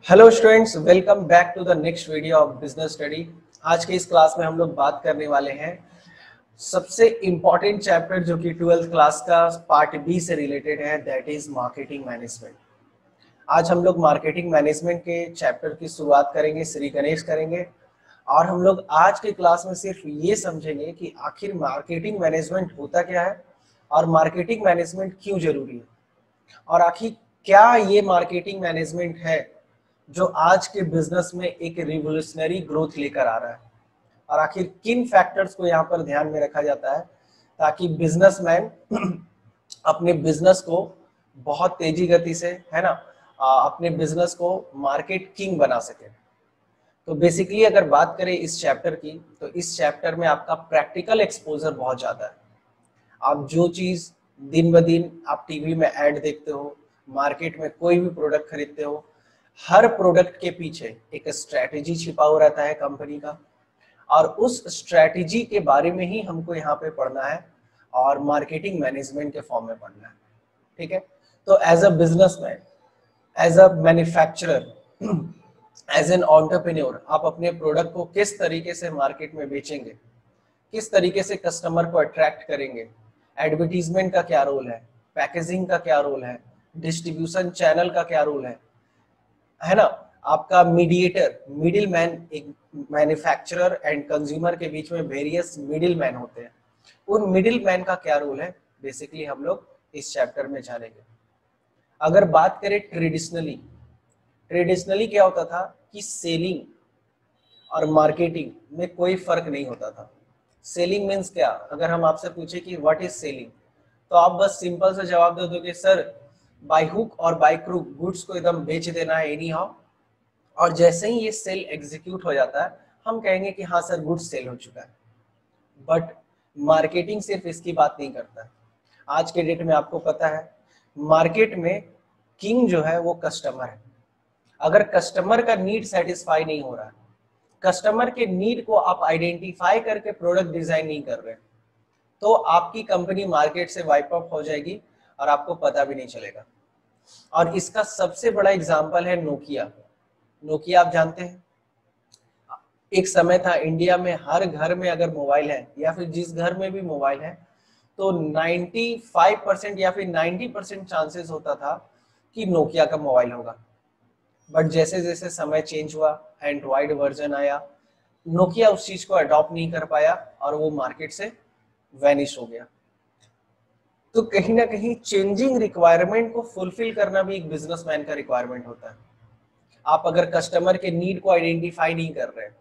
Hello students, welcome back to the next video of business study. आज के इस class में हम लोग बात करने वाले हैं सबसे इम्पॉर्टेंट चैप्टर जो कि 12th क्लास का पार्ट बी से रिलेटेड है, दैट इज मार्केटिंग मैनेजमेंट। आज हम लोग मार्केटिंग मैनेजमेंट के चैप्टर की शुरुआत करेंगे, श्री गणेश करेंगे। और हम लोग आज के क्लास में सिर्फ ये समझेंगे कि आखिर मार्केटिंग मैनेजमेंट होता क्या है और मार्केटिंग मैनेजमेंट क्यों जरूरी है, और आखिर क्या ये मार्केटिंग मैनेजमेंट है जो आज के बिजनेस में एक रिवोल्यूशनरी ग्रोथ लेकर आ रहा है, और आखिर किन फैक्टर्स को यहाँ पर ध्यान में रखा जाता है ताकि बिजनेसमैन अपने बिजनेस को बहुत तेजी गति से, है ना, अपने बिजनेस को मार्केट किंग बना सके। तो बेसिकली अगर बात करें इस चैप्टर की, तो इस चैप्टर में आपका प्रैक्टिकल एक्सपोजर बहुत ज्यादा है। आप जो चीज दिन ब दिन आप टीवी में ऐड देखते हो, मार्केट में कोई भी प्रोडक्ट खरीदते हो, हर प्रोडक्ट के पीछे एक स्ट्रैटेजी छिपा हुआ रहता है कंपनी का, और उस स्ट्रैटेजी के बारे में ही हमको यहाँ पे पढ़ना है और मार्केटिंग मैनेजमेंट के फॉर्म में पढ़ना है। ठीक है, तो as a businessman, as a manufacturer, as an entrepreneur, आप अपने प्रोडक्ट को किस तरीके से मार्केट में बेचेंगे, किस तरीके से कस्टमर को अट्रैक्ट करेंगे, एडवर्टीजमेंट का क्या रोल है, पैकेजिंग का क्या रोल है, डिस्ट्रीब्यूशन चैनल का क्या रोल है ना, आपका मीडिएटर, मिडिल मैन, एक मैन्युफैक्चरर एंड कंज्यूमर के बीच में वेरियस मिडिल मैन होते हैं, उन मिडिल मैन का क्या रोल है, बेसिकली हम लोग इस चैप्टर में जानेंगे। अगर बात करें ट्रेडिशनली क्या होता था कि सेलिंग और मार्केटिंग में कोई फर्क नहीं होता था। सेलिंग मीन्स क्या, अगर हम आपसे पूछे कि व्हाट इज सेलिंग, तो आप बस सिंपल से जवाब दे दोगे, सर बाय हुक और बाय क्रूक गुड्स को एकदम बेच देना है एनी हाउ, और जैसे ही ये सेल एग्जीक्यूट हो जाता है हम कहेंगे कि हाँ सर गुड्स सेल हो चुका है। बट मार्केटिंग सिर्फ इसकी बात नहीं करता है। आज के डेट में आपको पता है मार्केट में किंग जो है वो कस्टमर है। अगर कस्टमर का नीड सेटिस्फाई नहीं हो रहा है, कस्टमर के नीड को आप आइडेंटिफाई करके प्रोडक्ट डिजाइन नहीं कर रहे, तो आपकी कंपनी मार्केट से वाइप आउट हो जाएगी और आपको पता भी नहीं चलेगा। और इसका सबसे बड़ा एग्जांपल है नोकिया। नोकिया आप जानते हैं, एक समय था इंडिया में हर घर में अगर मोबाइल है या फिर जिस घर में भी मोबाइल है तो 95% या फिर 90% चांसेस होता था कि नोकिया का मोबाइल होगा। बट जैसे जैसे समय चेंज हुआ, एंड्रॉइड वर्जन आया, नोकिया उस चीज को अडॉप्ट नहीं कर पाया और वो मार्केट से वैनिश हो गया। तो कहीं ना कहीं चेंजिंग रिक्वायरमेंट को फुलफिल करना भी एक बिजनेसमैन का रिक्वायरमेंट होता है। आप अगर कस्टमर के नीड को आइडेंटिफाई नहीं कर रहे,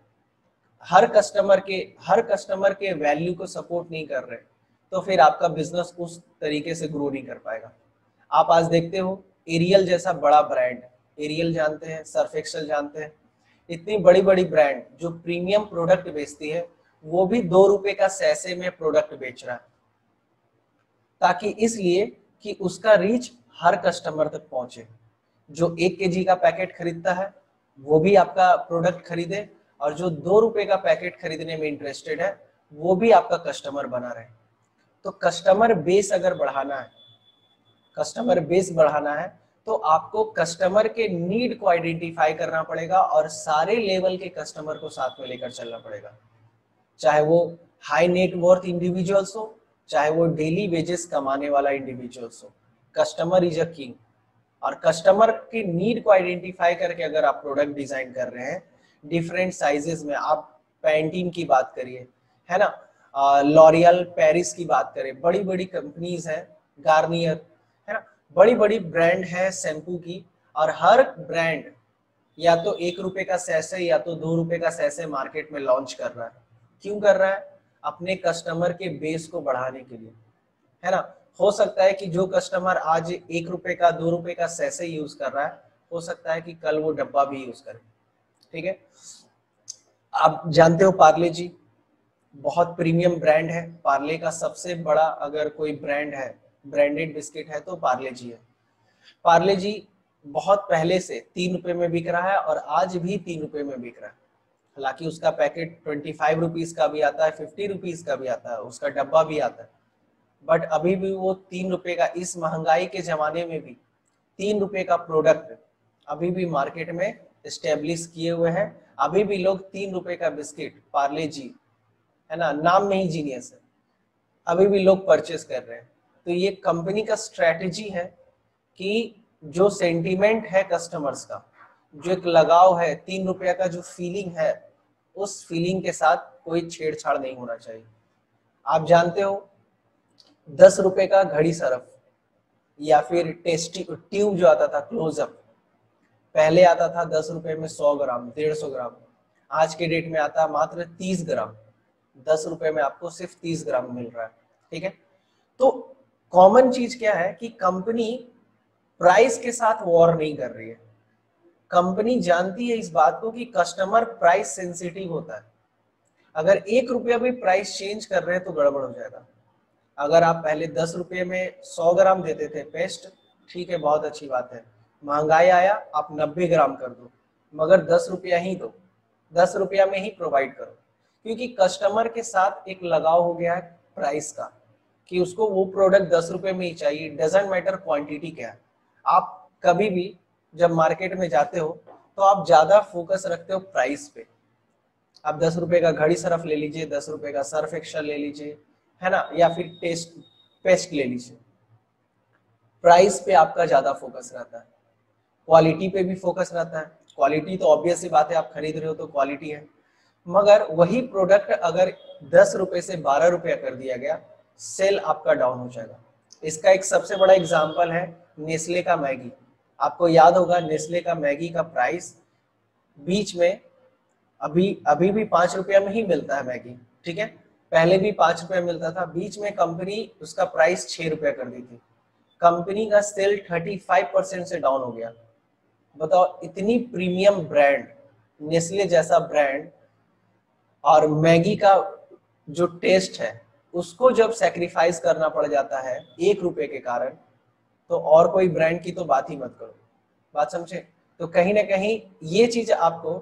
हर कस्टमर के वैल्यू को सपोर्ट नहीं कर रहे, तो फिर आपका बिजनेस उस तरीके से ग्रो नहीं कर पाएगा। आप आज देखते हो एरियल जैसा बड़ा ब्रांड, एरियल जानते हैं, सर्फ एक्सेल जानते हैं, इतनी बड़ी बड़ी ब्रांड जो प्रीमियम प्रोडक्ट बेचती है, वो भी 2 रुपए का सैसे में प्रोडक्ट बेच रहा है, ताकि इसलिए कि उसका रीच हर कस्टमर तक पहुंचे। जो 1 kg का पैकेट खरीदता है वो भी आपका प्रोडक्ट खरीदे, और जो 2 रुपए का पैकेट खरीदने में इंटरेस्टेड है वो भी आपका कस्टमर बना रहे। तो कस्टमर बेस बढ़ाना है तो आपको कस्टमर के नीड को आइडेंटिफाई करना पड़ेगा और सारे लेवल के कस्टमर को साथ में लेकर चलना पड़ेगा, चाहे वो हाई नेट वर्थ इंडिविजुअल्स हो, चाहे वो डेली वेजेस कमाने वाला इंडिविजुअल्स हो। कस्टमर इज अ किंग, और कस्टमर की नीड को आइडेंटिफाई करके अगर आप प्रोडक्ट डिजाइन कर रहे हैं डिफरेंट साइजेस में, आप पैंटीन की बात करिए, है ना, लॉरियल पेरिस की बात करें, बड़ी बड़ी कंपनीज हैं, गार्नियर, है ना, बड़ी बड़ी ब्रांड है शैम्पू की, और हर ब्रांड या तो 1 रुपए का सैसे या तो 2 रुपए का सैसे मार्केट में लॉन्च कर रहा है। क्यों कर रहा है? अपने कस्टमर के बेस को बढ़ाने के लिए, है ना। हो सकता है कि जो कस्टमर आज 1 रुपए का 2 रुपए का सैसे यूज कर रहा है, हो सकता है कि कल वो डब्बा भी यूज करे। ठीक है, आप जानते हो पार्ले जी बहुत प्रीमियम ब्रांड है। पार्ले का सबसे बड़ा अगर कोई ब्रांड है, ब्रांडेड बिस्किट है तो पार्ले जी है। पार्ले जी बहुत पहले से 3 रुपए में बिक रहा है और आज भी 3 रुपए में बिक रहा है। हालांकि उसका पैकेट 25 रुपीज का भी आता है, 50 रुपीज का भी आता है, उसका डब्बा भी आता है, बट अभी भी वो 3 रुपए का, इस महंगाई के जमाने में भी 3 रुपए का प्रोडक्ट अभी भी मार्केट में एस्टेब्लिश किए हुए हैं। अभी भी लोग 3 रुपए का बिस्किट पार्ले जी, है ना, नाम में ही जीनियस है, अभी भी लोग परचेस कर रहे हैं। तो ये कंपनी का स्ट्रेटेजी है कि जो सेंटीमेंट है कस्टमर्स का, जो एक लगाव है, 3 रुपया का जो फीलिंग है, उस फीलिंग के साथ कोई छेड़छाड़ नहीं होना चाहिए। आप जानते हो 10 रुपए का घड़ी सरफ या फिर टेस्टी ट्यूब जो आता था क्लोजअप, पहले आता था 10 रुपए में 100 ग्राम, 150 ग्राम। आज के डेट में आता है मात्र 30 ग्राम। 10 रुपए में आपको सिर्फ 30 ग्राम मिल रहा है। ठीक है, तो कॉमन चीज क्या है कि कंपनी प्राइस के साथ वॉर नहीं कर रही है। कंपनी जानती है इस बात को कि कस्टमर प्राइस सेंसिटिव होता है। अगर 1 रुपया भी प्राइस चेंज कर रहे हैं तो गड़बड़ हो जाएगा। अगर आप पहले 10 रुपये में 100 ग्राम देते थे पेस्ट, ठीक है, बहुत अच्छी बात है। महंगाई आया, आप 90 ग्राम कर दो, मगर 10 रुपया ही दो, 10 रुपया में ही प्रोवाइड करो, क्योंकि कस्टमर के साथ एक लगाव हो गया है प्राइस का, कि उसको वो प्रोडक्ट 10 रुपये में ही चाहिए। डजेंट मैटर क्वांटिटी क्या है। आप कभी भी जब मार्केट में जाते हो तो आप ज्यादा फोकस रखते हो प्राइस पे। आप 10 रुपए का घड़ी सर्फ ले लीजिए, 10 रुपए का सर्फ एक्सेल ले लीजिए, है ना, या फिर टेस्ट पेस्ट ले लीजिए। प्राइस पे आपका ज्यादा फोकस रहता है, क्वालिटी पे भी फोकस रहता है। क्वालिटी तो ऑब्वियस सी बात है, आप खरीद रहे हो तो क्वालिटी है, मगर वही प्रोडक्ट अगर 10 रुपए से 12 रुपया कर दिया गया, सेल आपका डाउन हो जाएगा। इसका एक सबसे बड़ा एग्जाम्पल है नेस्ले का मैगी। आपको याद होगा नेस्ले का मैगी का प्राइस बीच में अभी अभी भी 5 रुपया में ही मिलता है मैगी, ठीक है, पहले भी 5 रुपया मिलता था। बीच में कंपनी उसका प्राइस 6 रुपया कर दी थी। कंपनी का सेल 35% से डाउन हो गया। बताओ, इतनी प्रीमियम ब्रांड, नेस्ले जैसा ब्रांड, और मैगी का जो टेस्ट है उसको जब सेक्रीफाइस करना पड़ जाता है 1 रुपए के कारण, तो और कोई ब्रांड की तो बात ही मत करो। बात समझे? तो कहीं ना कहीं ये चीज आपको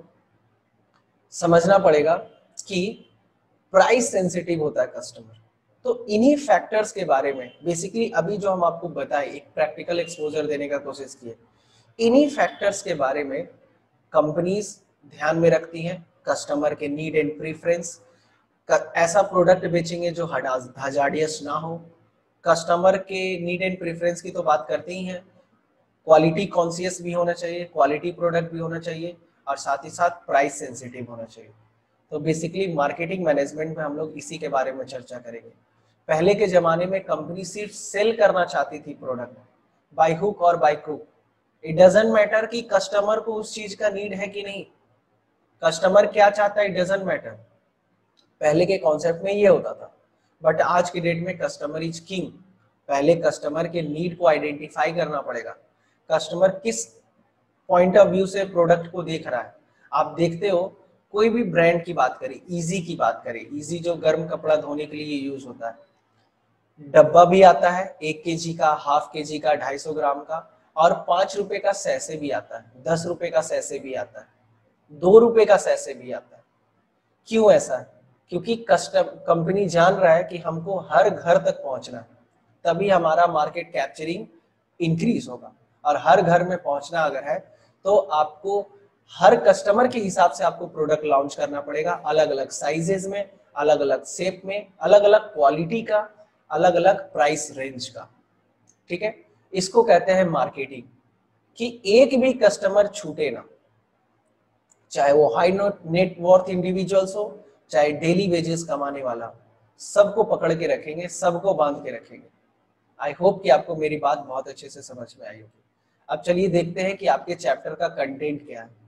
समझना पड़ेगा कि प्राइस सेंसिटिव होता है कस्टमर। तो इन्हीं फैक्टर्स के बारे में बेसिकली अभी जो हम आपको बताए, एक प्रैक्टिकल एक्सपोजर देने का कोशिश किए, इन्हीं फैक्टर्स के बारे में कंपनीज ध्यान में रखती हैं। कस्टमर के नीड एंड प्रेफरेंस, ऐसा प्रोडक्ट बेचेंगे जो हजार्डियस ना हो। कस्टमर के नीड एंड प्रेफरेंस की तो बात करते ही हैं, क्वालिटी कॉन्शियस भी होना चाहिए, क्वालिटी प्रोडक्ट भी होना चाहिए, और साथ ही साथ प्राइस सेंसिटिव होना चाहिए। तो बेसिकली मार्केटिंग मैनेजमेंट में हम लोग इसी के बारे में चर्चा करेंगे। पहले के जमाने में कंपनी सिर्फ सेल करना चाहती थी प्रोडक्ट, बाय हुक और by crook. It doesn't matter कि कस्टमर को उस चीज का नीड है कि नहीं, कस्टमर क्या चाहता है, इट डजंट मैटर। पहले के कॉन्सेप्ट में ये होता था, बट आज की डेट में कस्टमर इज किंग। पहले कस्टमर के नीड को आइडेंटिफाई करना पड़ेगा, कस्टमर किस पॉइंट ऑफ व्यू से प्रोडक्ट को देख रहा है। आप देखते हो कोई भी ब्रांड की बात करें, इजी की बात करें, इजी जो गर्म कपड़ा धोने के लिए यूज होता है, डब्बा भी आता है 1 kg का, हाफ kg का, 250 ग्राम का, और 5 रुपए का सैसे भी आता है, 10 रुपए का सैसे भी आता है, 2 रुपए का सैसे भी आता है। क्यों ऐसा है? क्योंकि कंपनी जान रहा है कि हमको हर घर तक पहुंचना है, तभी हमारा मार्केट कैप्चरिंग इंक्रीज होगा। और हर घर में पहुंचना अगर है तो आपको हर कस्टमर के हिसाब से आपको प्रोडक्ट लॉन्च करना पड़ेगा, अलग अलग साइजेस में, अलग अलग शेप में, अलग अलग क्वालिटी का, अलग अलग प्राइस रेंज का। ठीक है, इसको कहते हैं मार्केटिंग, कि एक भी कस्टमर छूटे ना, चाहे वो हाई नेट वर्थ इंडिविजुअल्स हो, चाहे डेली वेजेस कमाने वाला, सबको पकड़ के रखेंगे, सबको बांध के रखेंगे। आई होप कि आपको मेरी बात बहुत अच्छे से समझ में आई होगी। अब चलिए देखते हैं कि आपके चैप्टर का कंटेंट क्या है।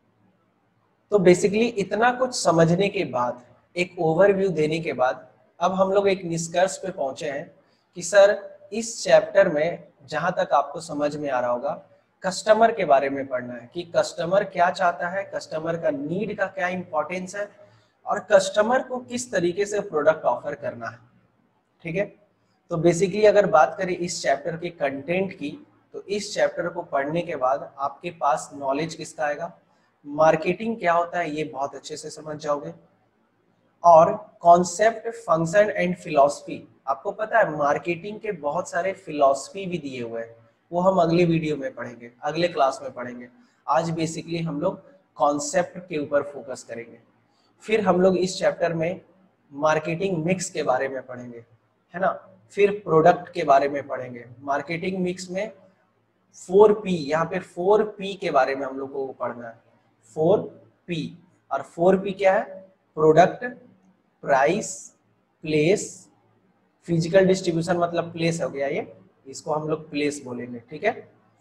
तो बेसिकली इतना कुछ समझने के बाद, एक ओवरव्यू देने के बाद, अब हम लोग एक निष्कर्ष पे पहुंचे हैं कि सर इस चैप्टर में जहां तक आपको समझ में आ रहा होगा, कस्टमर के बारे में पढ़ना है कि कस्टमर क्या चाहता है, कस्टमर का नीड का क्या इंपॉर्टेंस है, और कस्टमर को किस तरीके से प्रोडक्ट ऑफर करना है। ठीक है, तो बेसिकली अगर बात करें इस चैप्टर के कंटेंट की, तो इस चैप्टर को पढ़ने के बाद आपके पास नॉलेज किसका आएगा, मार्केटिंग क्या होता है ये बहुत अच्छे से समझ जाओगे, और कॉन्सेप्ट, फंक्शन एंड फिलॉसफी। आपको पता है मार्केटिंग के बहुत सारे फिलॉसफी भी दिए हुए हैं, वो हम अगले वीडियो में पढ़ेंगे, अगले क्लास में पढ़ेंगे। आज बेसिकली हम लोग कॉन्सेप्ट के ऊपर फोकस करेंगे। फिर हम लोग इस चैप्टर में मार्केटिंग मिक्स के बारे में पढ़ेंगे, है ना। फिर प्रोडक्ट के बारे में पढ़ेंगे। मार्केटिंग मिक्स में 4P, यहाँ पे 4P के बारे में हम लोग को पढ़ना है। 4P, और 4P क्या है? Product, price, place, physical distribution मतलब प्लेस हो गया ये, इसको हम लोग प्लेस बोलेंगे, ठीक है।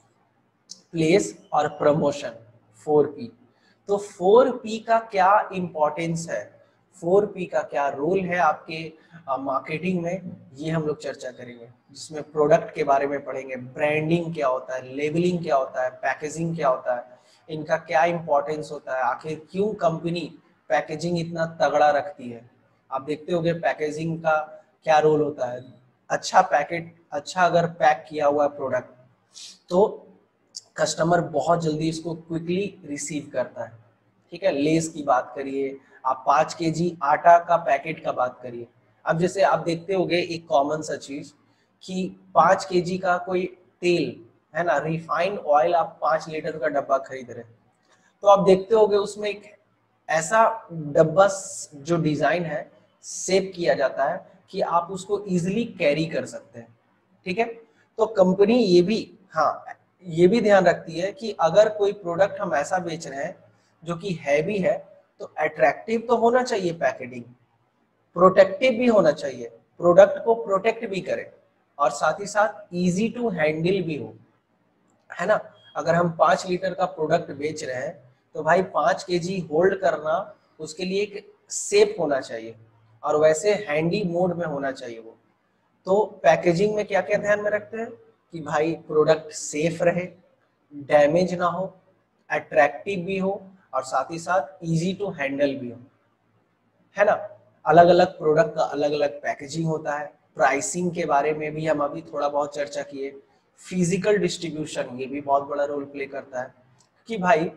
प्लेस और प्रमोशन, 4P। तो 4P का क्या इंपॉर्टेंस है, 4P का क्या रोल है आपके मार्केटिंग में, ये हम लोग चर्चा करेंगे। जिसमें प्रोडक्ट के बारे में पढ़ेंगे, ब्रांडिंग क्या होता है, लेबलिंग क्या होता है, पैकेजिंग क्या होता है, इनका क्या इंपॉर्टेंस होता है, आखिर क्यों कंपनी पैकेजिंग इतना तगड़ा रखती है। आप देखते होंगे पैकेजिंग का क्या रोल होता है। अच्छा पैकेट, अच्छा अगर पैक किया हुआ प्रोडक्ट तो कस्टमर बहुत जल्दी इसको क्विकली रिसीव करता है, ठीक है। लेस की बात करिए, आप 5 kg आटा का पैकेट का बात करिए। अब जैसे आप देखते होंगे एक कॉमन सा चीज कि 5 kg का कोई तेल है ना, रिफाइंड ऑयल आप 5 लीटर का डब्बा खरीद रहे हैं, तो आप देखते होंगे उसमें एक ऐसा डब्बा जो डिजाइन है सेव किया जाता है कि आप उसको इजिली कैरी कर सकते हैं, ठीक है। तो कंपनी ये भी, हाँ, ये भी ध्यान रखती है कि अगर कोई प्रोडक्ट हम ऐसा बेच रहे हैं जो कि हैवी है तो अट्रैक्टिव तो होना चाहिए पैकेजिंग, प्रोटेक्टिव भी होना चाहिए, प्रोडक्ट को प्रोटेक्ट भी करे, और साथ ही साथ इजी टू हैंडल भी हो, है ना। अगर हम 5 लीटर का प्रोडक्ट बेच रहे हैं तो भाई 5 kg होल्ड करना उसके लिए एक सेफ होना चाहिए, और वैसे हैंडी मोड में होना चाहिए वो। तो पैकेजिंग में क्या क्या ध्यान में रखते हैं कि भाई प्रोडक्ट सेफ रहे, डैमेज ना हो, अट्रैक्टिव भी हो, और साथ ही साथ इजी टू हैंडल भी हो, है ना। अलग अलग प्रोडक्ट का अलग अलग पैकेजिंग होता है। प्राइसिंग के बारे में भी हम अभी थोड़ा बहुत चर्चा किए। फिजिकल डिस्ट्रीब्यूशन, ये भी बहुत बड़ा रोल प्ले करता है कि भाई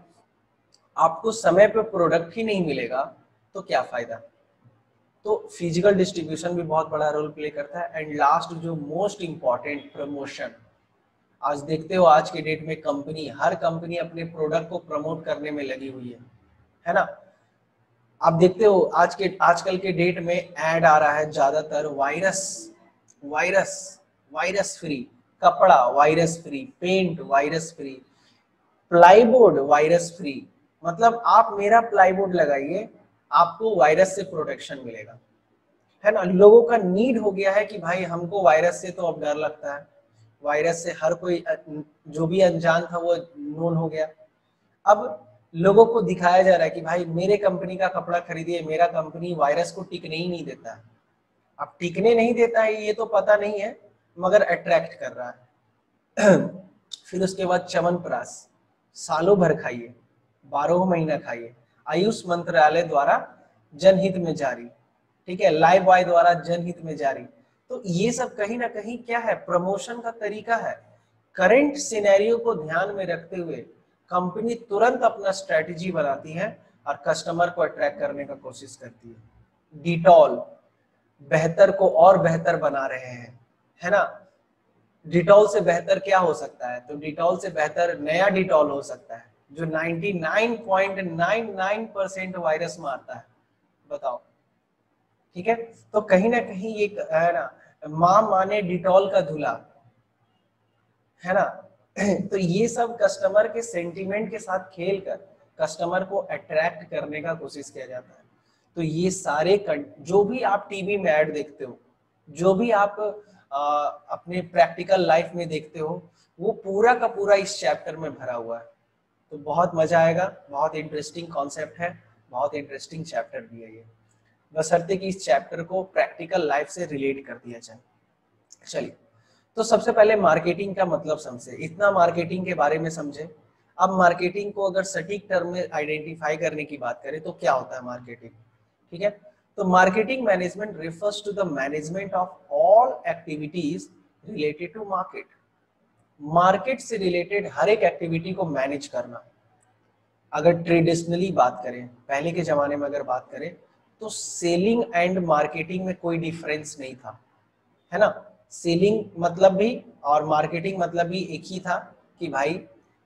आपको समय पे प्रोडक्ट ही नहीं मिलेगा तो क्या फायदा। तो फिजिकल डिस्ट्रीब्यूशन भी बहुत बड़ा रोल प्ले करता है। एंड लास्ट जो मोस्ट इंपॉर्टेंट, प्रमोशन। आज देखते हो आज के डेट में कंपनी, हर कंपनी अपने प्रोडक्ट को प्रमोट करने में लगी हुई है ना। आप देखते हो आजकल के डेट में ऐड आ रहा है ज्यादातर वायरस वायरस वायरस फ्री कपड़ा, virus free paint, virus free plywood, virus free. मतलब आप मेरा प्लाईबोर्ड लगाइए, आपको वायरस से प्रोटेक्शन मिलेगा, है ना। लोगों का नीड हो गया है कि भाई हमको वायरस से तो अब डर लगता है, वायरस से हर कोई जो भी अनजान था वो नोन हो गया। अब लोगों को दिखाया जा रहा है कि भाई मेरे कंपनी का कपड़ा खरीदिए, मेरा कंपनी वायरस को टिकने ही नहीं देता है। अब टिकने नहीं देता है ये तो पता नहीं है, मगर अट्रैक्ट कर रहा है। फिर उसके बाद च्यवनप्राश, सालों भर खाइए, 12 महीना खाइए, आयुष मंत्रालय द्वारा जनहित में जारी, ठीक है, लाइव बॉय द्वारा जनहित में जारी। तो ये सब कहीं ना कहीं क्या है, प्रमोशन का तरीका है। करंट सिनेरियो को ध्यान में रखते हुए कंपनी तुरंत अपना स्ट्रेटेजी बनाती है और कस्टमर को अट्रैक्ट करने का कोशिश करती है। डिटॉल बेहतर को और बेहतर बना रहे हैं, है ना। डिटॉल से बेहतर क्या हो सकता है, तो डिटॉल से बेहतर नया डिटॉल हो सकता है जो 99.99% वायरस मारता है, बताओ, ठीक है। तो कहीं ना कहीं ये है ना, मां माने डिटॉल का धुला, है ना। तो ये सब कस्टमर के सेंटीमेंट के साथ खेलकर कस्टमर को अट्रैक्ट करने का कोशिश किया जाता है। तो ये सारे जो भी आप टीवी में ऐड देखते हो, जो भी आप अपने प्रैक्टिकल लाइफ में देखते हो, वो पूरा का पूरा इस चैप्टर में भरा हुआ है। तो बहुत मजा आएगा, बहुत इंटरेस्टिंग कॉन्सेप्ट है, बहुत इंटरेस्टिंग चैप्टर भी है ये, बशर्ते कि इस चैप्टर को प्रैक्टिकल लाइफ से रिलेट कर दिया जाए। चलिए, तो सबसे पहले मार्केटिंग का मतलब समझे, इतना मार्केटिंग के बारे में समझे। अब मार्केटिंग को अगर सटीक टर्म में आइडेंटिफाई करने की बात करें तो क्या होता है मार्केटिंग, ठीक है। तो marketing management refers to the management of all activities related to market. Market से रिलेटेड हर एक एक्टिविटी को मैनेज करना। अगर ट्रेडिशनली बात करें, पहले के जमाने में अगर बात करें, तो सेलिंग एंड मार्केटिंग में कोई डिफरेंस नहीं था, है ना। सेलिंग मतलब भी और मार्केटिंग मतलब भी एक ही था कि भाई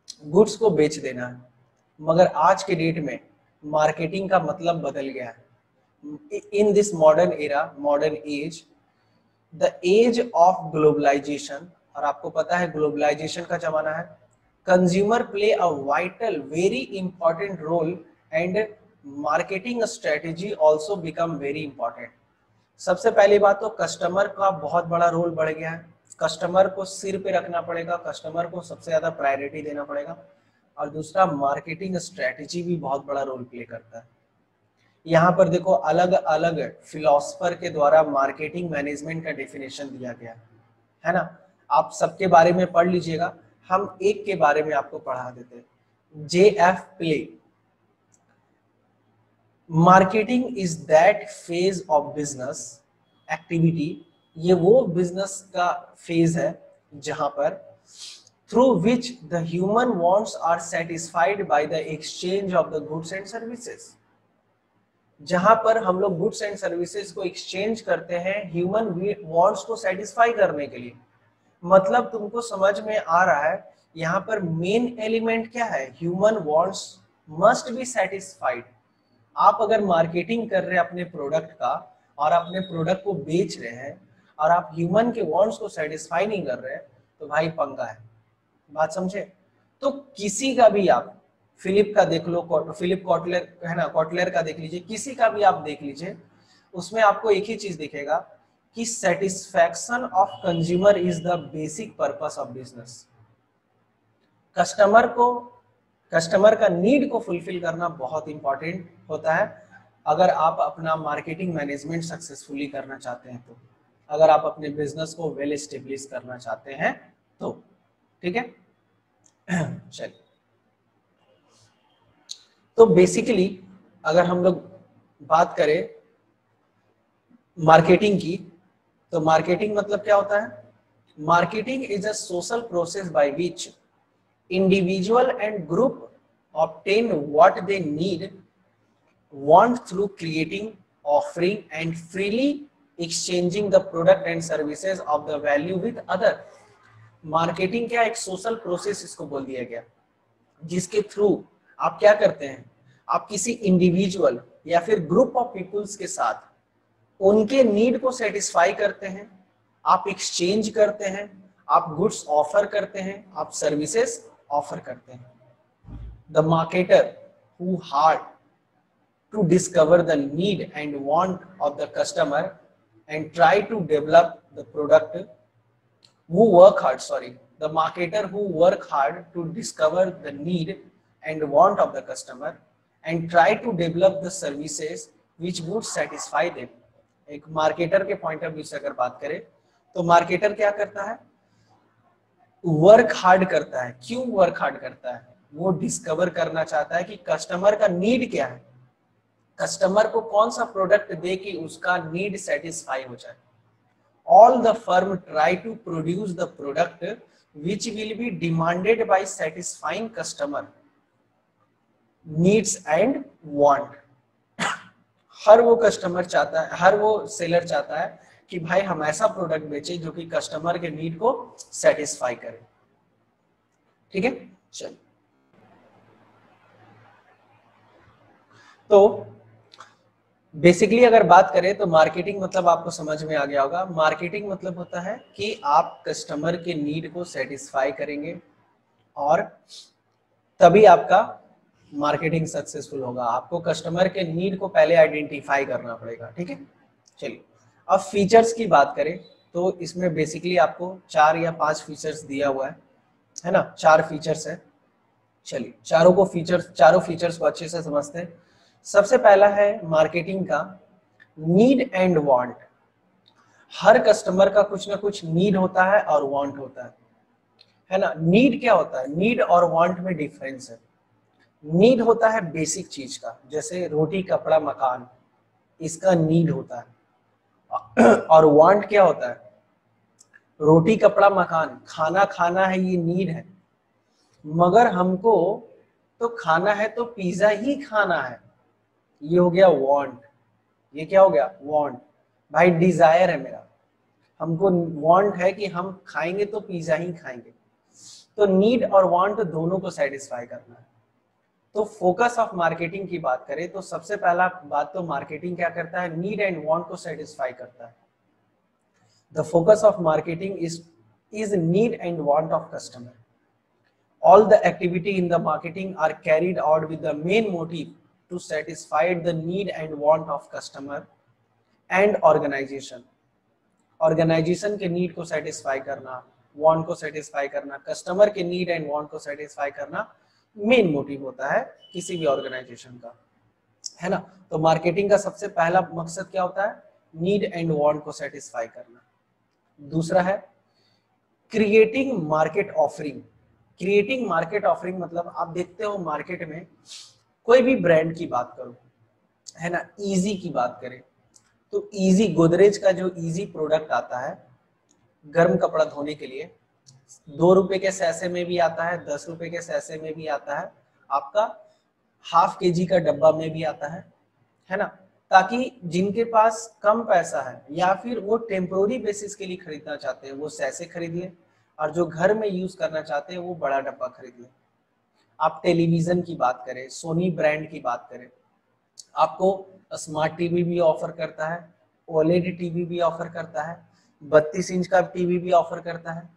गुड्स को बेच देना है। मगर आज के डेट में मार्केटिंग का मतलब बदल गया है। In this modern era, modern age, the age of globalization, और आपको पता है ग्लोबलाइजेशन का जमाना है, consumer play a vital very important role and marketing strategy also become very important. सबसे पहली बात तो कस्टमर का बहुत बड़ा रोल बढ़ गया है, कस्टमर को सिर पे रखना पड़ेगा, कस्टमर को सबसे ज्यादा प्रायोरिटी देना पड़ेगा। और दूसरा, मार्केटिंग स्ट्रेटेजी भी बहुत बड़ा रोल प्ले करता है। यहाँ पर देखो अलग अलग फिलोसफर के द्वारा मार्केटिंग मैनेजमेंट का डेफिनेशन दिया गया है ना। आप सबके बारे में पढ़ लीजिएगा, हम एक के बारे में आपको पढ़ा देते हैं। JF play, marketing is that phase of business activity, ये वो बिजनेस का फेज है जहां पर through which the human wants are satisfied by the exchange of the goods and services, जहां पर हम लोग गुड्स एंड सर्विसेज को एक्सचेंज करते हैं ह्यूमन वांट्स को सेटिस्फाई करने के लिए। मतलब तुमको समझ में आ रहा है यहाँ पर मेन एलिमेंट क्या है, human wants must be satisfied. आप अगर मार्केटिंग कर रहे हैं अपने प्रोडक्ट का और अपने प्रोडक्ट को बेच रहे हैं और आप ह्यूमन के वांट्स को सेटिस्फाई नहीं कर रहे हैं, तो भाई पंगा है। बात समझे? तो किसी का भी आप फिलिप का देख लो, फिलिप कॉटलर है ना, कॉटलर का देख लीजिए, किसी का भी आप देख लीजिए, उसमें आपको एक ही चीज दिखेगा कि satisfaction of consumer is the basic purpose of business. Customer का नीड को फुलफिल करना बहुत इंपॉर्टेंट होता है अगर आप अपना मार्केटिंग मैनेजमेंट सक्सेसफुली करना चाहते हैं, तो अगर आप अपने बिजनेस को वेल एस्टेब्लिश करना चाहते हैं तो। ठीक है, चलिए, तो बेसिकली अगर हम लोग बात करें मार्केटिंग की, तो मार्केटिंग मतलब क्या होता है? Marketing is a social process by which individual and group obtain what they need, want through creating, offering and freely exchanging the product and services of the value with other। Marketing क्या, एक social process इसको बोल दिया गया, जिसके through आप क्या करते हैं, आप किसी इंडिविजुअल या फिर ग्रुप ऑफ पीपुल्स के साथ उनके नीड को सेटिस्फाई करते हैं, आप एक्सचेंज करते हैं, आप गुड्स ऑफर करते हैं, आप सर्विसेज ऑफर करते हैं। The marketer who hard to discover the need and want of the customer and try to develop the product, who work hard, sorry, the marketer who work hard to discover the need and want of the customer and try to develop the services which would satisfy them। एक marketer के point of view से अगर बात करें तो marketer क्या करता है, वर्क हार्ड करता है। क्यों वर्क हार्ड करता है? वो डिस्कवर करना चाहता है कि कस्टमर का नीड क्या है, कस्टमर को कौन सा प्रोडक्ट दे कि उसका नीड सेटिस्फाई हो जाए। All the firm try to produce the product which will be demanded by satisfying customer needs and want। हर वो कस्टमर चाहता है, हर वो सेलर चाहता है कि भाई हम ऐसा प्रोडक्ट बेचे जो कि कस्टमर के नीड को सेटिस्फाई करे। ठीक है, चलिए, तो बेसिकली अगर बात करें तो मार्केटिंग मतलब आपको समझ में आ गया होगा। मार्केटिंग मतलब होता है कि आप कस्टमर के नीड को सेटिस्फाई करेंगे और तभी आपका मार्केटिंग सक्सेसफुल होगा। आपको कस्टमर के नीड को पहले आइडेंटिफाई करना पड़ेगा। ठीक है, चलिए, अब फीचर्स की बात करें तो इसमें बेसिकली आपको 4 या 5 फीचर्स दिया हुआ है ना, 4 फीचर्स है। चलिए, चारों फीचर्स को अच्छे से समझते हैं। सबसे पहला है मार्केटिंग का नीड एंड वांट। हर कस्टमर का कुछ ना कुछ नीड होता है और वांट होता है ना। नीड क्या होता है? नीड और वांट में डिफरेंस है। नीड होता है बेसिक चीज का, जैसे रोटी कपड़ा मकान, इसका नीड होता है। और वांट क्या होता है? रोटी कपड़ा मकान, खाना खाना है, ये नीड है, मगर हमको तो खाना है तो पिज्जा ही खाना है, ये हो गया वांट। ये क्या हो गया? वांट। भाई डिजायर है मेरा, हमको वांट है कि हम खाएंगे तो पिज्जा ही खाएंगे, तो नीड और वांट दोनों को सेटिस्फाई करना है। तो फोकस ऑफ मार्केटिंग की बात करें तो सबसे पहला बात तो मार्केटिंग क्या करता है, नीड एंड वांट को सेटिस्फाई करता है। The focus of marketing is need and want of customer. All the activity in the marketing are carried out with the main motive to satisfy the need and want of customer and organization. Organization के need को satisfy करना, want को satisfy करना, customer के need and want को satisfy करना main motive होता है किसी भी organization का, है ना। तो marketing का सबसे पहला मकसद क्या होता है, need and want को satisfy करना। दूसरा है creating market offering। Creating market offering मतलब आप देखते हो मार्केट में कोई भी ब्रांड की बात करो, है ना, इजी की बात करें तो इजी, गोदरेज का जो इजी प्रोडक्ट आता है गर्म कपड़ा धोने के लिए, 2 रुपए के सैसे में भी आता है, 10 रुपए के सैसे में भी आता है, आपका ½ kg का डब्बा में भी आता है ना। ताकि जिनके पास कम पैसा है या फिर वो टेम्पोररी बेसिस के लिए खरीदना चाहते हैं वो सैसे खरीदिए, और जो घर में यूज करना चाहते हैं वो बड़ा डब्बा खरीदिए। आप टेलीविजन की बात करें, सोनी ब्रांड की बात करें, आपको स्मार्ट टीवी भी ऑफर करता है, ओलेडी टीवी भी ऑफर करता है, 32 इंच का टीवी भी ऑफर करता है,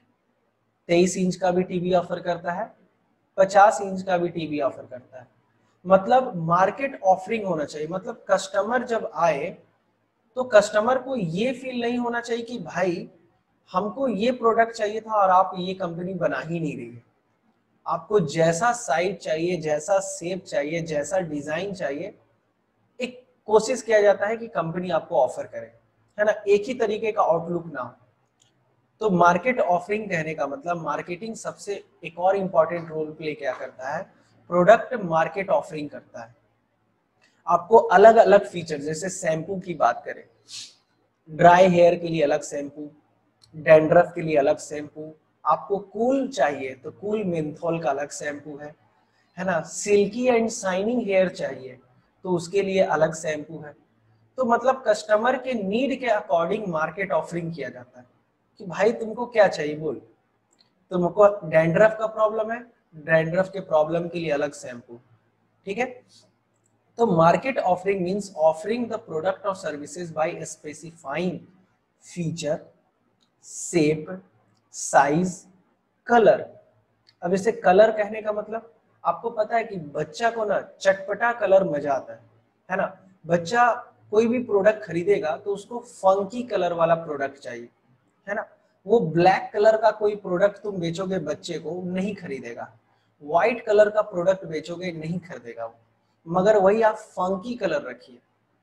23 इंच का भी टीवी ऑफर करता है, 50 इंच का भी टीवी ऑफर करता है। मतलब मार्केट ऑफरिंग होना चाहिए। मतलब कस्टमर जब आए तो कस्टमर को ये फील नहीं होना चाहिए कि भाई हमको ये प्रोडक्ट चाहिए था और आप ये कंपनी बना ही नहीं रही है। आपको जैसा साइज चाहिए, जैसा शेप चाहिए, जैसा डिजाइन चाहिए, एक कोशिश किया जाता है कि कंपनी आपको ऑफर करे, है ना, एक ही तरीके का आउटलुक ना हो। तो मार्केट ऑफरिंग कहने का मतलब मार्केटिंग सबसे एक और इंपॉर्टेंट रोल प्ले क्या करता है, प्रोडक्ट मार्केट ऑफरिंग करता है। आपको अलग अलग फीचर, जैसे शैम्पू की बात करें, ड्राई हेयर के लिए अलग शैम्पू, डैंड्रफ के लिए अलग शैम्पू, आपको कूल चाहिए तो कूल मेंथोल का अलग शैम्पू है ना, सिल्की एंड शाइनिंग हेयर चाहिए तो उसके लिए अलग शैम्पू है। तो मतलब कस्टमर के नीड के अकॉर्डिंग मार्केट ऑफरिंग किया जाता है कि भाई तुमको क्या चाहिए बोल, तुमको डैंड्रफ का प्रॉब्लम है, डैंड्रफ के प्रॉब्लम के लिए अलग शैम्पू, ठीक है। तो market offering means offering the product और services by specifying feature, shape, size, colour. अब इसे कलर कहने का मतलब आपको पता है कि बच्चा को ना चटपटा कलर मजा आता है ना। बच्चा कोई भी प्रोडक्ट खरीदेगा तो उसको फंकी कलर वाला प्रोडक्ट चाहिए, है ना। वो ब्लैक कलर का कोई प्रोडक्ट तुम बेचोगे बच्चे को नहीं खरीदेगा, व्हाइट कलर का प्रोडक्ट बेचोगे नहीं खरीदेगा वो। मगर वही आप फंकी कलर रखिए,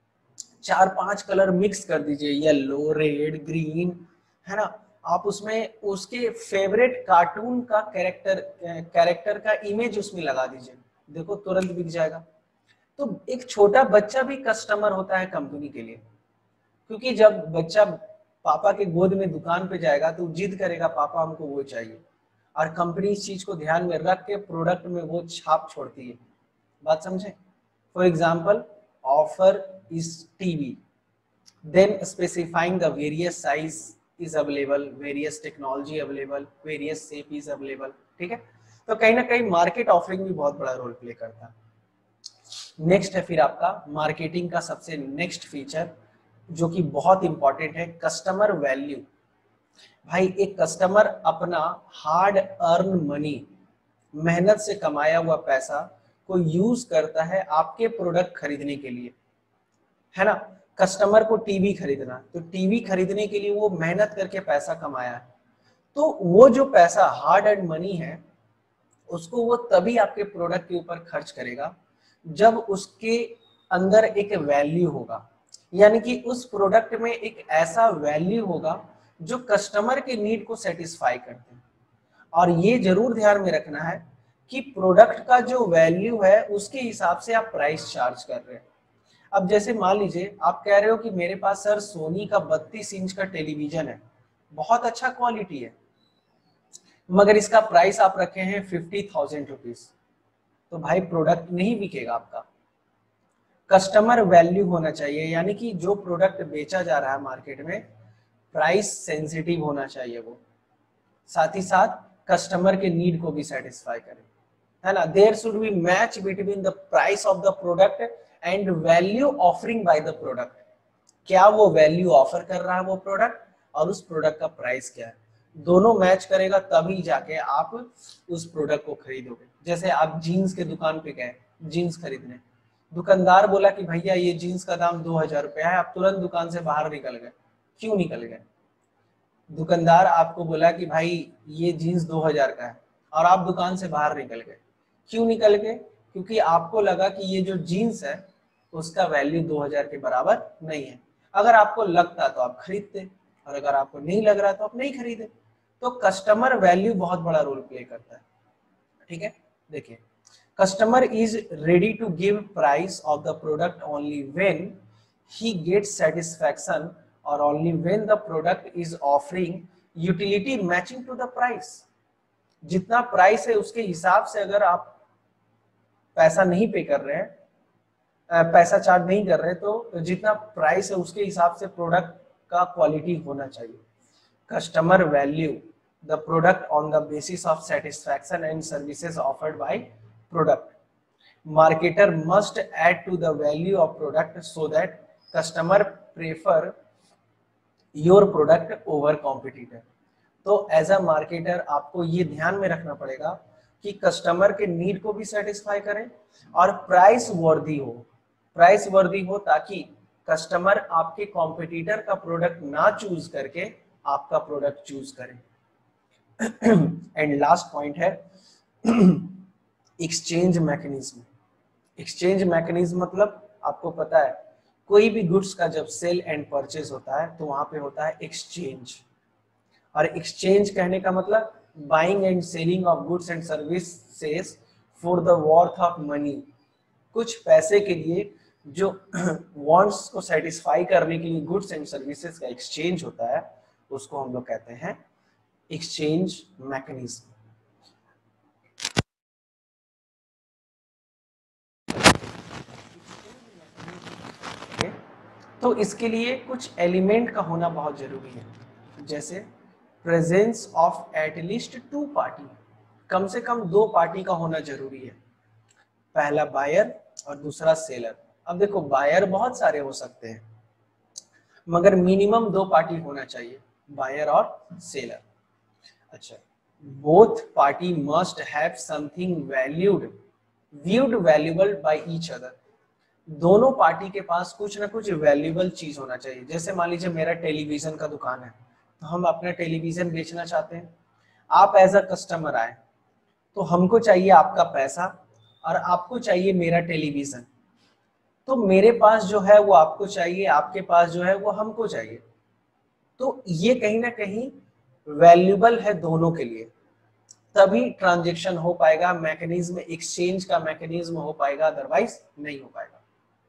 4-5 कलर मिक्स कर दीजिए, येलो, रेड, ग्रीन, है ना, आप उसमें उसके फेवरेट कार्टून का कैरेक्टर का इमेज उसमें लगा दीजिए, देखो तुरंत बिक जाएगा। तो एक छोटा बच्चा भी कस्टमर होता है कंपनी के लिए, क्योंकि जब बच्चा पापा के गोद में दुकान पे जाएगा तो जिद करेगा पापा हमको वो चाहिए, और कंपनी इस चीज को ध्यान में रख के प्रोडक्ट में वो छाप छोड़ती है। बात समझे? For example, offer is TV, then specifying the various size is available, various technology available, various shape is available, ठीक है। तो कहीं ना कहीं मार्केट ऑफरिंग भी बहुत बड़ा रोल प्ले करता है। नेक्स्ट है फिर आपका मार्केटिंग का सबसे नेक्स्ट फीचर जो कि बहुत इंपॉर्टेंट है, कस्टमर वैल्यू। भाई एक कस्टमर अपना हार्ड अर्न मनी, मेहनत से कमाया हुआ पैसा को यूज करता है आपके प्रोडक्ट खरीदने के लिए, है ना। कस्टमर को टीवी खरीदना, तो टीवी खरीदने के लिए वो मेहनत करके पैसा कमाया है, तो वो जो पैसा हार्ड अर्न मनी है उसको वो तभी आपके प्रोडक्ट के ऊपर खर्च करेगा जब उसके अंदर एक वैल्यू होगा, यानी कि उस प्रोडक्ट में एक ऐसा वैल्यू होगा जो कस्टमर के नीड को सेटिस्फाई करते हैं। और ये जरूर ध्यान में रखना है कि प्रोडक्ट का जो वैल्यू है उसके हिसाब से आप प्राइस चार्ज कर रहे हैं। अब जैसे मान लीजिए आप कह रहे हो कि मेरे पास सर सोनी का 32 इंच का टेलीविजन है, बहुत अच्छा क्वालिटी है, मगर इसका प्राइस आप रखे हैं 50,000 रुपीज, तो भाई प्रोडक्ट नहीं बिकेगा आपका। कस्टमर वैल्यू होना चाहिए, यानी कि जो प्रोडक्ट बेचा जा रहा है मार्केट में प्राइस सेंसिटिव होना चाहिए वो, साथ ही साथ कस्टमर के नीड को भी सेटिस्फाई करे, है ना। There should be match between the price of the product and value offering by the product. क्या वो वैल्यू ऑफर कर रहा है वो प्रोडक्ट, और उस प्रोडक्ट का प्राइस क्या है, दोनों मैच करेगा तभी जाके आप उस प्रोडक्ट को खरीदोगे। जैसे आप जीन्स के दुकान पे गए जीन्स खरीदने, दुकानदार बोला कि भैया ये जीन्स का दाम 2000 रुपया है, आप तुरंत दुकान से बाहर निकल गए। क्यों निकल गए? दुकानदार आपको बोला कि भाई ये जीन्स 2000 का है, और आप दुकान से बाहर निकल गए। क्यों निकल गए? क्योंकि आपको लगा कि ये जो जीन्स है उसका वैल्यू 2000 के बराबर नहीं है। अगर आपको लगता तो आप खरीदते, और अगर आपको नहीं लग रहा तो आप नहीं खरीदे। तो कस्टमर वैल्यू बहुत बड़ा रोल प्ले करता है, ठीक है। देखिए, customer is ready to give price of the product only when he gets satisfaction or only when the product is offering utility matching to the price। जितना प्राइस है उसके हिसाब से अगर आप पैसा नहीं पे कर रहे हैं, पैसा चार्ज नहीं कर रहे, तो जितना प्राइस है उसके हिसाब से प्रोडक्ट का क्वालिटी होना चाहिए। Customer value the product on the basis of satisfaction and services offered by product. Marketer must add to the value of product so that customer prefer your product over competitor. तो as a marketer आपको ये ध्यान में रखना पड़ेगा कि customer के need को भी सेटिस्फाई करें और प्राइस वर्दी हो, प्राइस वर्दी हो, ताकि कस्टमर आपके कॉम्पिटिटर का प्रोडक्ट ना चूज करके आपका प्रोडक्ट चूज करें। एंड लास्ट पॉइंट है एक्सचेंज मैकेनिज्म। एक्सचेंज मैकेनिज्म मतलब आपको पता है कोई भी गुड्स का जब सेल एंड परचेज होता है तो वहां पे होता है एक्सचेंज। और एक्सचेंज कहने का मतलब buying and selling of goods and services for the worth of money. कुछ पैसे के लिए जो वांट्स को सेटिस्फाई करने के लिए गुड्स एंड सर्विसेज का एक्सचेंज होता है उसको हम लोग कहते हैं एक्सचेंज मैकेनिज्म। तो इसके लिए कुछ एलिमेंट का होना बहुत जरूरी है, जैसे प्रेजेंस ऑफ एटलीस्ट 2 पार्टी, कम से कम 2 पार्टी का होना जरूरी है। पहला बायर और दूसरा सेलर। अब देखो बायर बहुत सारे हो सकते हैं मगर मिनिमम 2 पार्टी होना चाहिए, बायर और सेलर। अच्छा, both party must have something viewed valuable by each other। दोनों पार्टी के पास कुछ ना कुछ वैल्यूएबल चीज होना चाहिए। जैसे मान लीजिए मेरा टेलीविजन का दुकान है, तो हम अपना टेलीविजन बेचना चाहते हैं, आप एज अ कस्टमर आए तो हमको चाहिए आपका पैसा और आपको चाहिए मेरा टेलीविजन। तो मेरे पास जो है वो आपको चाहिए, आपके पास जो है वो हमको चाहिए। तो ये कहीं ना कहीं वैल्यूएबल है दोनों के लिए, तभी ट्रांजैक्शन हो पाएगा, मैकेनिज्म एक्सचेंज का मैकेनिज्म हो पाएगा, अदरवाइज नहीं हो पाएगा।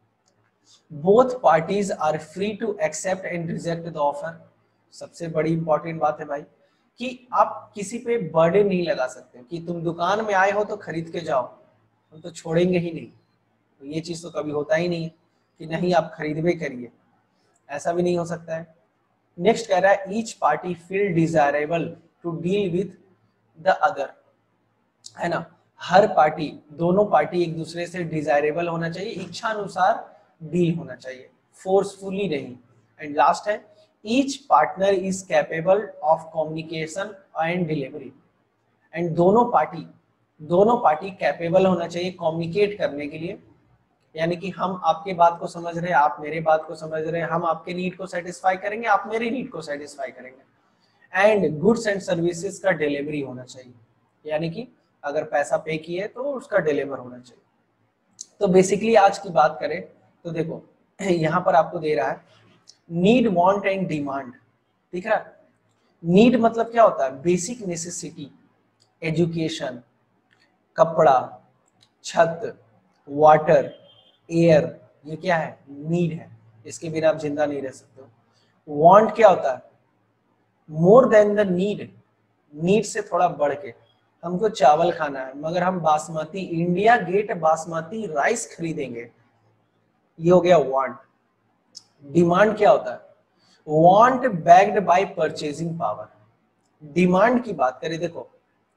Both parties are free to accept and reject the offer. सबसे बड़ी इंपॉर्टेंट बात है भाई कि आप किसी पे बर्डन नहीं लगा सकते कि तुम दुकान में आए हो तो खरीद के जाओ, हम तो छोड़ेंगे ही नहीं। तो ये चीज तो कभी होता ही नहीं है कि नहीं आप खरीदवे करिए, ऐसा भी नहीं हो सकता है। नेक्स्ट कह रहा है each party feel desirable to deal with the other, है ना। हर पार्टी, दोनों पार्टी एक दूसरे से डिजायरेबल होना चाहिए, इच्छा अनुसार डील होना चाहिए, फोर्सफुली नहीं। एंड लास्ट है each partner is capable of communication and delivery. And दोनों पार्टी कैपेबल होना चाहिए कम्युनिकेट करने के लिए, यानी कि हम आपके बात को समझ रहे हैं, आप मेरे बात को समझ रहे हैं, हम आपके नीड को सेटिस्फाई करेंगे, आप मेरी नीड को सेटिस्फाई करेंगे। एंड गुड्स एंड सर्विसेज का डिलीवरी होना चाहिए, यानी कि अगर पैसा पे किए तो उसका डिलीवर होना चाहिए। तो बेसिकली आज की बात करें तो देखो यहाँ पर आपको दे रहा है नीड, वांट एंड डिमांड, ठीक है। नीड मतलब क्या होता है? बेसिक नेसेसिटी, एजुकेशन, कपड़ा, छत, वाटर, एयर, ये क्या है? नीड है, इसके बिना आप जिंदा नहीं रह सकते हो। वांट क्या होता है? More than the need, need से थोड़ा बढ़ के, हमको चावल खाना है मगर हम basmati, India Gate basmati rice खरीदेंगे, ये हो गया वांट। डिमांड क्या होता है? Want backed by purchasing power. Demand की बात करें, देखो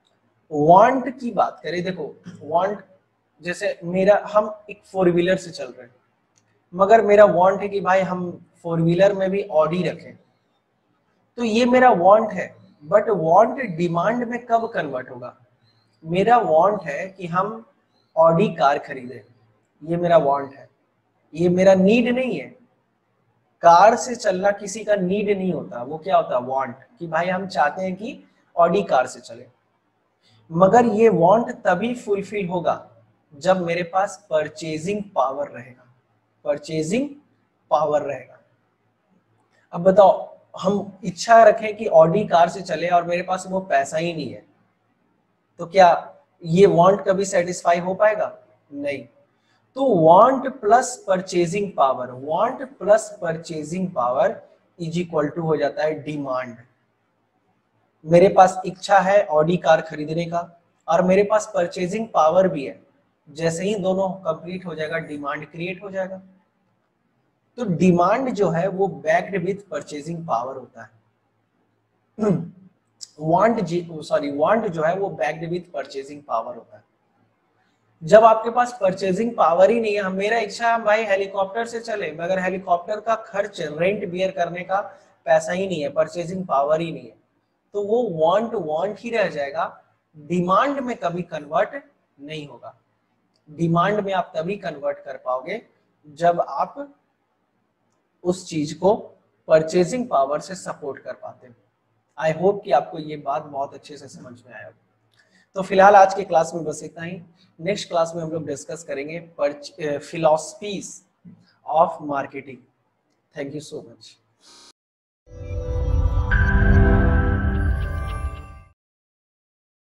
वांट की बात करें, देखो वांट जैसे मेरा, हम एक 4 व्हीलर से चल रहे हैं, मगर मेरा वांट है कि भाई हम 4 व्हीलर में भी ऑडी रखें, तो ये मेरा वांट है। बट वांट डिमांड में कब कन्वर्ट होगा? मेरा वांट है कि हम ऑडी कार खरीदें, ये मेरा वांट है, ये मेरा नीड नहीं है। कार से चलना किसी का नीड नहीं होता, वो क्या होता है? वांट, कि भाई हम चाहते हैं कि ऑडी कार से चले। मगर ये वांट तभी फुलफिल होगा जब मेरे पास परचेजिंग पावर रहेगा, परचेजिंग पावर रहेगा। अब बताओ, हम इच्छा रखें कि ऑडी कार से चले और मेरे पास वो पैसा ही नहीं है, तो क्या ये वांट कभी सेटिस्फाई हो पाएगा? नहीं। तो want plus purchasing power, want plus purchasing power is equal to हो जाता है डिमांड। मेरे पास इच्छा है ऑडी कार खरीदने का और मेरे पास परचेजिंग पावर भी है, जैसे ही दोनों कंप्लीट हो जाएगा डिमांड क्रिएट हो जाएगा। तो डिमांड जो है वो बैक्ड विथ परचेजिंग पावर होता है। वांट जो है वो बैक्ड विथ परचेजिंग पावर होता है। जब आपके पास परचेजिंग पावर ही नहीं है, मेरा इच्छा है भाई हेलीकॉप्टर से चले, मगर हेलीकॉप्टर का खर्च रेंट बियर करने का पैसा ही नहीं है, परचेजिंग पावर ही नहीं है, तो वो वांट ही रह जाएगा, डिमांड में कभी कन्वर्ट नहीं होगा। डिमांड में आप तभी कन्वर्ट कर पाओगे जब आप उस चीज को परचेजिंग पावर से सपोर्ट कर पाते हो। आई होप कि आपको ये बात बहुत अच्छे से समझ में आया। तो फिलहाल आज की क्लास में बस इतना ही। नेक्स्ट क्लास में हम लोग डिस्कस करेंगे philosophies of marketing. Thank you so much.